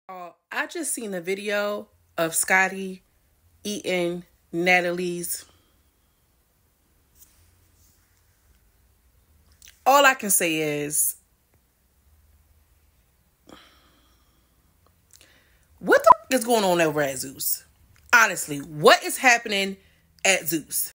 I just seen a video of Scotty eating Natalie's. All I can say is, what the is going on over at Zeus? Honestly, what is happening at Zeus?